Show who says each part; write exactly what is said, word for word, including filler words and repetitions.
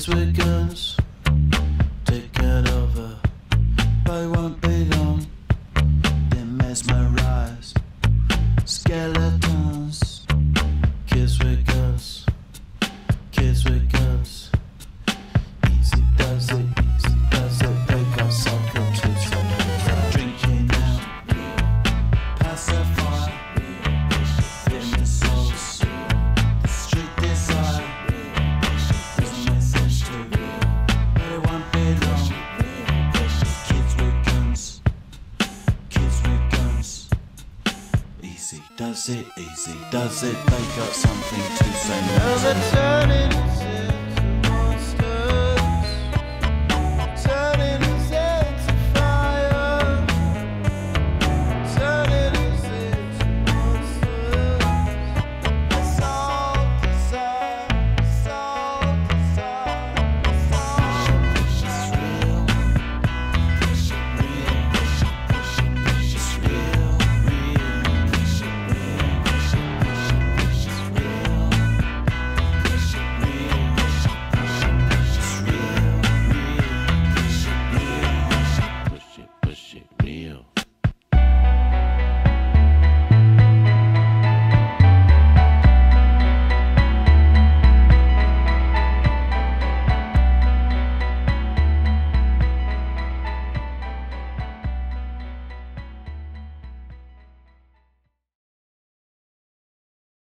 Speaker 1: Kids with guns, taken over, but it won't be long. They're mesmerized, skeletons. Kids with guns, kids with guns. Easy does it, easy does it. They got something to say. Drinking out, pacify, feeling souls. The street desire doesn't make sense to me, but it won't be long. Kids with guns, kids with guns. Easy does it, easy does it. They got something to say. Now they're turning.